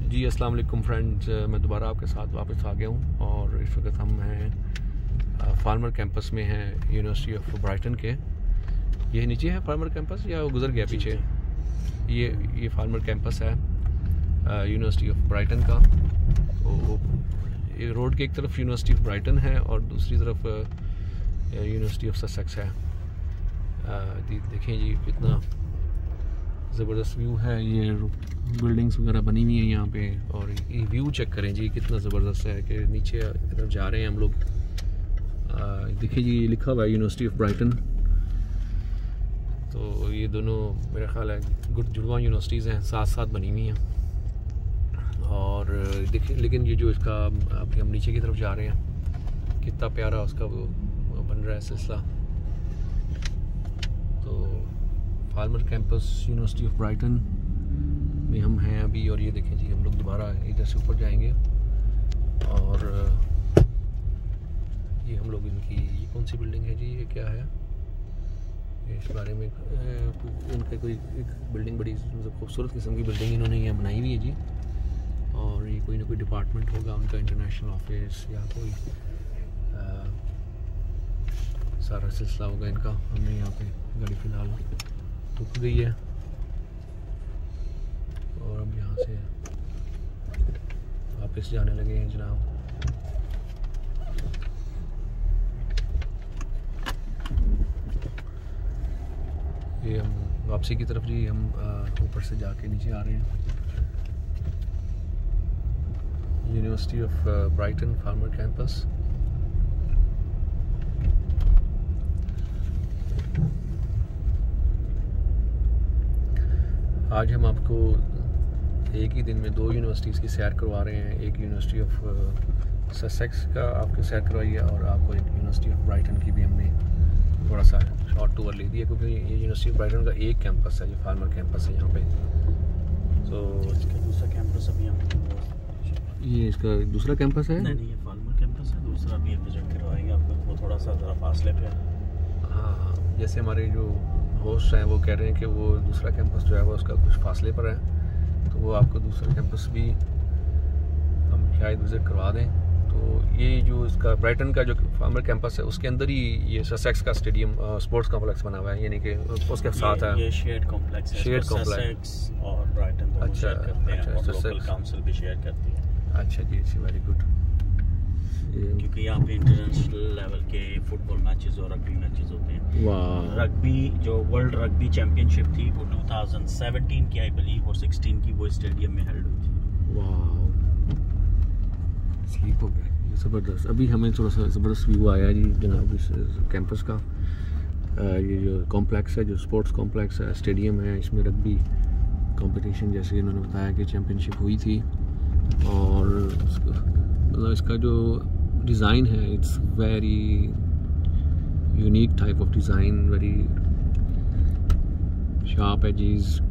जी अस्सलाम वालेकुम फ्रेंड्स, मैं दोबारा आपके साथ वापस आ गया हूँ और इस वक्त हम हैं फार्मर कैंपस में हैं यूनिवर्सिटी ऑफ ब्राइटन के। ये नीचे है फार्मर कैंपस या वो गुजर गया पीछे? ये फार्मर कैंपस है यूनिवर्सिटी ऑफ ब्राइटन का। तो ये रोड के एक तरफ यूनिवर्सिटी ऑफ ब्राइटन है और दूसरी तरफ यूनिवर्सिटी ऑफ ससेक्स है। देखें जी कितना ज़बरदस्त व्यू है, ये बिल्डिंग्स वगैरह बनी हुई हैं यहाँ पे। और ये व्यू चेक करें जी कितना ज़बरदस्त है कि नीचे की तरफ जा रहे हैं हम लोग। देखिए जी लिखा हुआ है यूनिवर्सिटी ऑफ ब्राइटन। तो ये दोनों मेरा ख्याल है जुड़वा यूनिवर्सिटीज़ हैं, साथ साथ बनी हुई हैं। और देखिए लेकिन ये जो इसका अभी हम नीचे की तरफ जा रहे हैं, कितना प्यारा उसका वो बन रहा है सिलसिला। तो Falmer campus university of Brighton में हम हैं अभी। और ये देखें जी हम लोग दोबारा इधर से ऊपर जाएंगे और ये हम लोग ये कौन सी बिल्डिंग है जी, ये क्या है, इस बारे में इनका कोई एक बिल्डिंग बड़ी मतलब खूबसूरत किस्म की बिल्डिंग इन्होंने यहाँ बनाई हुई है जी। और ये कोई ना कोई डिपार्टमेंट होगा उनका, इंटरनेशनल ऑफिस या कोई सारा सिलसिला होगा इनका। हमने यहाँ पे गाड़ी फ़िलहाल रुक गई है और हम यहाँ से वापस जाने लगे हैं जनाब। ये हम वापसी की तरफ जी हम ऊपर से जाके नीचे आ रहे हैं। University of Brighton Falmer campus. आज हम आपको एक ही दिन में दो यूनिवर्सिटीज़ की सैर करवा रहे हैं। एक यूनिवर्सिटी ऑफ ससेक्स का आपको सैर करवाई है और आपको एक यूनिवर्सिटी ऑफ ब्राइटन की भी हमने थोड़ा सा शॉर्ट टूर ले दिया, क्योंकि ये यूनिवर्सिटी ऑफ ब्राइटन का एक कैंपस है, ये फार्मर कैंपस है यहाँ पे। तो इसका दूसरा कैंपस अभी ये इसका दूसरा कैंपस है? नहीं, ये फार्मर कैंपस है, दूसरा भी विजिट करवाएंगे आपको, वो थोड़ा सा ज़रा फासले पे है। हाँ, जैसे हमारे जो होस्ट हैं वो कह रहे हैं कि वो दूसरा कैंपस जो है वो उसका कुछ फासले पर है, तो वो आपको दूसरा कैंपस भी हम शायद विज़िट करवा दें। तो ये जो इसका ब्राइटन का जो फार्मर कैंपस है उसके अंदर ही ये ससेक्स का स्टेडियम स्पोर्ट्स कॉम्प्लेक्स बना हुआ है, यानी कि उसके साथ है ये शेयर्ड कॉम्प्लेक्स है, शेयर्ड कॉम्प्लेक्स और ब्राइटन दोनों शेयर करते हैं और लोकल काउंसिल भी शेयर करती है। अच्छा जी, अच्छी, वेरी गुड। क्योंकि यहाँ पे इंटरनेशनल लेवल के फुटबॉल मैचेस और रग्बी मैचेस होते हैं। वाह, रग्बी जो वर्ल्ड रग्बी चैंपियनशिप थी वो 2017 की आई बिलीव और 16 की वो स्टेडियम में हेल्ड हुई थी। वाह, स्लीप हो गया, ज़बरदस्त। अभी हमें थोड़ा सा ज़बरदस्त व्यू आया जी जनाब इस कैंपस का। ये जो कॉम्प्लेक्स है, जो स्पोर्ट्स कॉम्प्लेक्स है, स्टेडियम है, इसमें रग्बी कंपटीशन जैसे इन्होंने बताया कि चैम्पियनशिप हुई थी। और मतलब इसका जो डिज़ाइन है it's very unique type of design, very sharp edges,